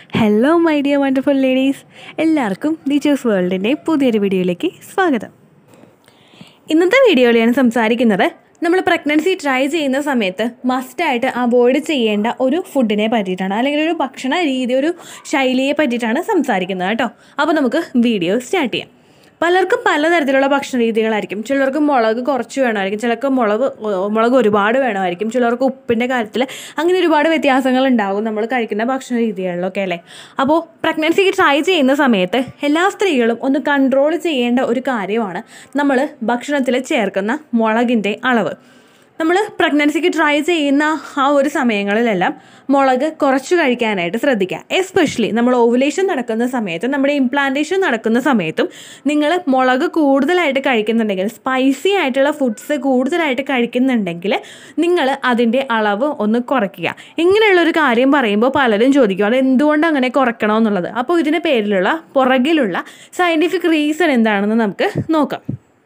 Hello my dear wonderful ladies. എല്ലാവർക്കും teachers വേൾഡിൻ്റെ പുതിയൊരു വീഡിയോയിലേക്ക് സ്വാഗതം. ഇന്നത്തെ വീഡിയോയിൽ ഞാൻ സംസാരിക്കുന്നത് നമ്മൾ പ്രഗ്നൻസി ട്രൈ ചെയ്യുന്ന സമയത്ത് മസ്റ്റായിട്ട് അവോയ്ഡ് ചെയ്യേണ്ട ഒരു ഫുഡിനെ പറ്റിയിട്ടാണ്, അല്ലെങ്കിൽ ഒരു ഭക്ഷണ രീതി, ഒരു ശൈലിയെ പറ്റിയിട്ടാണ് സംസാരിക്കുന്നത് കേട്ടോ. അപ്പോൾ നമുക്ക് വീഡിയോ സ്റ്റാർട്ട് ചെയ്യാം. പലർക്കും പലതരത്തിലുള്ള ഭക്ഷണ രീതികളായിരിക്കും. ചിലർക്ക് മുളക് കുറച്ച് വേണമായിരിക്കും, ചിലർക്ക് മുളക് ഒരുപാട് വേണമായിരിക്കും, ചിലർക്ക് ഉപ്പിൻ്റെ കാര്യത്തിൽ അങ്ങനെ ഒരുപാട് വ്യത്യാസങ്ങൾ ഉണ്ടാകും നമ്മൾ കഴിക്കുന്ന ഭക്ഷണ രീതികളിലൊക്കെ അല്ലേ. അപ്പോൾ പ്രഗ്നൻസി ട്രൈ ചെയ്യുന്ന സമയത്ത് എല്ലാ സ്ത്രീകളും ഒന്ന് കൺട്രോൾ ചെയ്യേണ്ട ഒരു കാര്യമാണ് നമ്മൾ ഭക്ഷണത്തിൽ ചേർക്കുന്ന മുളകിൻ്റെ അളവ്. നമ്മൾ പ്രഗ്നൻസിക്ക് ട്രൈ ചെയ്യുന്ന ആ ഒരു സമയങ്ങളിലെല്ലാം മുളക് കുറച്ച് കഴിക്കാനായിട്ട് ശ്രദ്ധിക്കുക. എസ്പെഷ്യലി നമ്മൾ ഓവുലേഷൻ നടക്കുന്ന സമയത്തും നമ്മുടെ ഇംപ്ലാന്റേഷൻ നടക്കുന്ന സമയത്തും നിങ്ങൾ മുളക് കൂടുതലായിട്ട് കഴിക്കുന്നുണ്ടെങ്കിൽ, സ്പൈസി ആയിട്ടുള്ള ഫുഡ്സ് കൂടുതലായിട്ട് കഴിക്കുന്നുണ്ടെങ്കിൽ നിങ്ങൾ അതിൻ്റെ അളവ് ഒന്ന് കുറയ്ക്കുക. ഇങ്ങനെയുള്ളൊരു കാര്യം പറയുമ്പോൾ പലരും ചോദിക്കും അത് എന്തുകൊണ്ട് അങ്ങനെ കുറയ്ക്കണമെന്നുള്ളത്. അപ്പോൾ ഇതിന് പേരിലുള്ള പുറകിലുള്ള സയൻറ്റിഫിക് റീസൺ എന്താണെന്ന് നമുക്ക് നോക്കാം.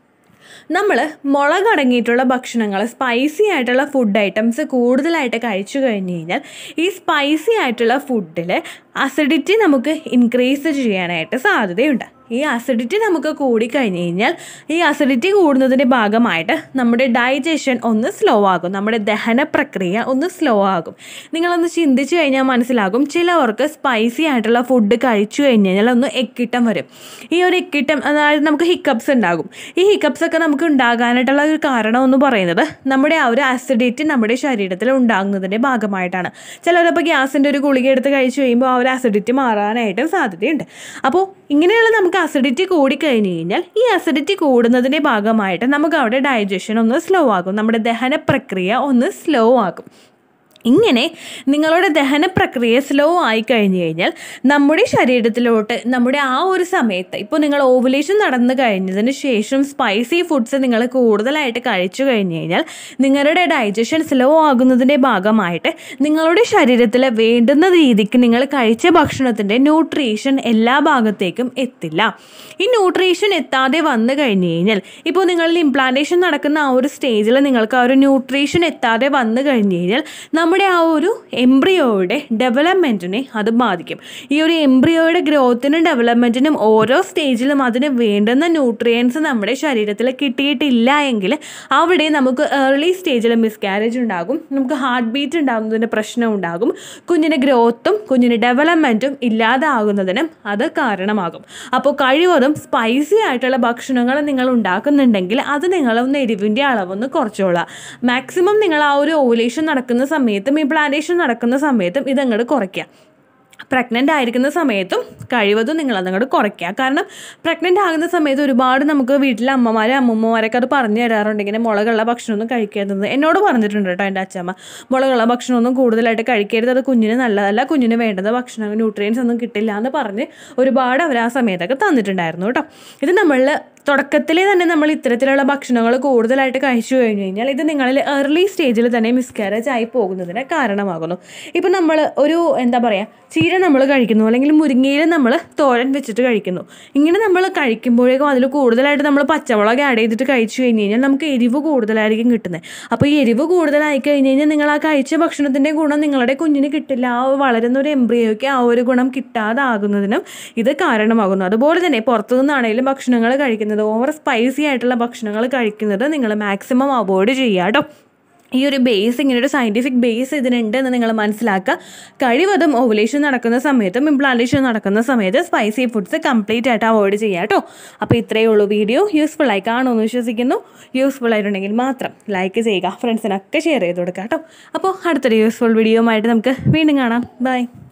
നമ്മൾ മുളകടങ്ങിയിട്ടുള്ള ഭക്ഷണങ്ങൾ, സ്പൈസി ആയിട്ടുള്ള ഫുഡ് ഐറ്റംസ് കൂടുതലായിട്ട് കഴിച്ചു കഴിഞ്ഞ് കഴിഞ്ഞാൽ ഈ സ്പൈസി ആയിട്ടുള്ള ഫുഡിൽ അസിഡിറ്റി നമുക്ക് ഇൻക്രീസ് ചെയ്യാനായിട്ട് സാധ്യതയുണ്ട്. ഈ അസിഡിറ്റി നമുക്ക് കൂടിക്കഴിഞ്ഞ് കഴിഞ്ഞാൽ ഈ അസിഡിറ്റി കൂടുന്നതിൻ്റെ ഭാഗമായിട്ട് നമ്മുടെ ഡൈജഷൻ ഒന്ന് സ്ലോ ആകും, നമ്മുടെ ദഹന പ്രക്രിയ ഒന്ന് സ്ലോ ആകും. നിങ്ങളൊന്ന് ചിന്തിച്ച് കഴിഞ്ഞാൽ മനസ്സിലാകും, ചിലവർക്ക് സ്പൈസി ആയിട്ടുള്ള ഫുഡ് കഴിച്ചു കഴിഞ്ഞ് കഴിഞ്ഞാൽ ഒന്ന് എക്കിട്ടം വരും. ഈ ഒരു എക്കിട്ടം, അതായത് നമുക്ക് ഹിക്കപ്സ് ഉണ്ടാകും. ഈ ഹിക്കപ്സ് ഒക്കെ നമുക്ക് ഉണ്ടാകാനായിട്ടുള്ള ഒരു കാരണം എന്ന് പറയുന്നത് നമ്മുടെ ആ ഒരു അസിഡിറ്റി നമ്മുടെ ശരീരത്തിൽ ഉണ്ടാകുന്നതിൻ്റെ ഭാഗമായിട്ടാണ്. ചിലരപ്പോൾ ഗ്യാസിൻ്റെ ഒരു ഗുളിക എടുത്ത് കഴിച്ചു കഴിയുമ്പോൾ ആ ഒരു അസിഡിറ്റി മാറാനായിട്ടും സാധ്യതയുണ്ട്. അപ്പോൾ ഇങ്ങനെയുള്ള നമുക്ക് അസിഡിറ്റി കൂടിക്കഴിഞ്ഞ് കഴിഞ്ഞാൽ ഈ അസിഡിറ്റി കൂടുന്നതിൻ്റെ ഭാഗമായിട്ട് നമുക്ക് അവിടെ ഡൈജഷൻ ഒന്ന് സ്ലോ ആകും, നമ്മുടെ ദഹന പ്രക്രിയ ഒന്ന് സ്ലോ ആകും. ഇങ്ങനെ നിങ്ങളുടെ ദഹന പ്രക്രിയ സ്ലോ ആയി കഴിഞ്ഞ് കഴിഞ്ഞാൽ നമ്മുടെ ശരീരത്തിലോട്ട് നമ്മുടെ ആ ഒരു സമയത്ത്, ഇപ്പോൾ നിങ്ങൾ ഓവുലേഷൻ നടന്നു കഴിഞ്ഞതിന് ശേഷം സ്പൈസി ഫുഡ്സ് നിങ്ങൾ കൂടുതലായിട്ട് കഴിച്ചു കഴിഞ്ഞ് കഴിഞ്ഞാൽ നിങ്ങളുടെ ഡൈജഷൻ സ്ലോ ആകുന്നതിൻ്റെ ഭാഗമായിട്ട് നിങ്ങളുടെ ശരീരത്തിൽ വേണ്ടുന്ന രീതിക്ക് നിങ്ങൾ കഴിച്ച ഭക്ഷണത്തിൻ്റെ ന്യൂട്രീഷൻ എല്ലാ ഭാഗത്തേക്കും എത്തില്ല. ഈ ന്യൂട്രീഷൻ എത്താതെ വന്നു കഴിഞ്ഞ് കഴിഞ്ഞാൽ, ഇപ്പോൾ നിങ്ങളിൽ ഇംപ്ലാന്റേഷൻ നടക്കുന്ന ആ ഒരു സ്റ്റേജിൽ നിങ്ങൾക്ക് ആ ഒരു ന്യൂട്രീഷൻ എത്താതെ വന്നു കഴിഞ്ഞ് കഴിഞ്ഞാൽ നമ്മുടെ ആ ഒരു എംബ്രിയോയുടെ ഡെവലപ്മെൻറ്റിനെ അത് ബാധിക്കും. ഈ ഒരു എംബ്രിയോയുടെ ഗ്രോത്തിനും ഡെവലപ്മെൻറ്റിനും ഓരോ സ്റ്റേജിലും അതിന് വേണ്ടുന്ന ന്യൂട്രിയൻസ് നമ്മുടെ ശരീരത്തിൽ കിട്ടിയിട്ടില്ല എങ്കിൽ അവിടെ നമുക്ക് ഏർലി സ്റ്റേജിൽ മിസ്കാരേജ് ഉണ്ടാകും, നമുക്ക് ഹാർട്ട് ബീറ്റ് ഉണ്ടാകുന്നതിൻ്റെ പ്രശ്നം ഉണ്ടാകും, കുഞ്ഞിൻ്റെ ഗ്രോത്തും കുഞ്ഞിൻ്റെ ഡെവലപ്മെൻറ്റും ഇല്ലാതാകുന്നതിനും അത് കാരണമാകും. അപ്പോൾ കഴിവതും സ്പൈസി ആയിട്ടുള്ള ഭക്ഷണങ്ങൾ നിങ്ങൾ ഉണ്ടാക്കുന്നുണ്ടെങ്കിൽ അത് നിങ്ങളൊന്ന് എരിവിൻ്റെ അളവൊന്ന് കുറച്ചോളാം. മാക്സിമം നിങ്ങൾ ആ ഒരു ഓവുലേഷൻ നടക്കുന്ന സമയത്തും ഇംപ്ലാന്റേഷൻ നടക്കുന്ന സമയത്തും ഇതങ്ങോട്ട് കുറയ്ക്കുക. പ്രഗ്നൻ്റ് ആയിരിക്കുന്ന സമയത്തും കഴിവതും നിങ്ങളതങ്ങോട്ട് കുറയ്ക്കുക. കാരണം പ്രഗ്നൻ്റ് ആകുന്ന സമയത്ത് ഒരുപാട് നമുക്ക് വീട്ടിലെ അമ്മമാരൊക്കെ അത് പറഞ്ഞു തരാറുണ്ട്, ഇങ്ങനെ മുളകുള്ള ഭക്ഷണമൊന്നും കഴിക്കരുതെന്ന് എന്നോട് പറഞ്ഞിട്ടുണ്ട് കേട്ടോ. എൻ്റെ അച്ഛമ്മ മുളകുള്ള ഭക്ഷണമൊന്നും കൂടുതലായിട്ട് കഴിക്കരുത്, അത് കുഞ്ഞിന് നല്ലതല്ല, കുഞ്ഞിന് വേണ്ടത് ഭക്ഷണം ന്യൂട്രിയൻസ് ഒന്നും കിട്ടില്ല എന്ന് പറഞ്ഞ് ഒരുപാട് അവർ ആ സമയത്തൊക്കെ തന്നിട്ടുണ്ടായിരുന്നു കേട്ടോ. ഇത് നമ്മളിൽ തുടക്കത്തിലെ തന്നെ നമ്മൾ ഇത്തരത്തിലുള്ള ഭക്ഷണങ്ങൾ കൂടുതലായിട്ട് കഴിച്ചു കഴിഞ്ഞ് കഴിഞ്ഞാൽ ഇത് നിങ്ങളിൽ ഏർലി സ്റ്റേജിൽ തന്നെ മിസ്കാരേജ് ആയി പോകുന്നതിന് കാരണമാകുന്നു. ഇപ്പം നമ്മൾ ഒരു ചീര നമ്മൾ കഴിക്കുന്നു, അല്ലെങ്കിൽ മുരിങ്ങയിൽ നമ്മൾ തോരൻ വെച്ചിട്ട് കഴിക്കുന്നു. ഇങ്ങനെ നമ്മൾ കഴിക്കുമ്പോഴേക്കും അതിൽ കൂടുതലായിട്ട് നമ്മൾ പച്ചമുളക് ആഡ് ചെയ്തിട്ട് കഴിച്ചു കഴിഞ്ഞ് കഴിഞ്ഞാൽ നമുക്ക് എരിവ് കൂടുതലായിരിക്കും കിട്ടുന്നത്. അപ്പോൾ ഈ എരിവ് കൂടുതലായി കഴിഞ്ഞ് കഴിഞ്ഞാൽ നിങ്ങൾ ആ കഴിച്ച ഭക്ഷണത്തിൻ്റെ ഗുണം നിങ്ങളുടെ കുഞ്ഞിന് കിട്ടില്ല, ആ വളരുന്ന ഒരു എംബ്രിയോയ്ക്ക് ആ ഒരു ഗുണം കിട്ടാതാകുന്നതിനും ഇത് കാരണമാകുന്നു. അതുപോലെ തന്നെ പുറത്തു നിന്നാണെങ്കിലും ഭക്ഷണങ്ങൾ കഴിക്കുന്നത്, ഓവർ സ്പൈസി ആയിട്ടുള്ള ഭക്ഷണങ്ങൾ കഴിക്കുന്നത് നിങ്ങൾ മാക്സിമം അവോയ്ഡ് ചെയ്യുക കേട്ടോ. ഈ ഒരു ബേസ്, ഇങ്ങനൊരു സയൻറ്റിഫിക് ബേസ് ഇതിനുണ്ട് എന്ന് നിങ്ങൾ മനസ്സിലാക്കുക. കഴിവതും ഓവുലേഷൻ നടക്കുന്ന സമയത്തും ഇംപ്ലാന്റേഷൻ നടക്കുന്ന സമയത്ത് സ്പൈസി ഫുഡ്സ് കംപ്ലീറ്റ് ആയിട്ട് അവോയ്ഡ് ചെയ്യുക കേട്ടോ. അപ്പോൾ ഇത്രയേ ഉള്ളൂ വീഡിയോ. യൂസ്ഫുൾ ആയി കാണുമെന്ന് വിശ്വസിക്കുന്നു. യൂസ്ഫുൾ ആയിട്ടുണ്ടെങ്കിൽ മാത്രം ലൈക്ക് ചെയ്യുക, ഫ്രണ്ട്സിനൊക്കെ ഷെയർ ചെയ്ത് കൊടുക്കുക കേട്ടോ. അപ്പോൾ അടുത്തൊരു യൂസ്ഫുൾ വീഡിയോ ആയിട്ട് നമുക്ക് വീണ്ടും കാണാം. ബൈ.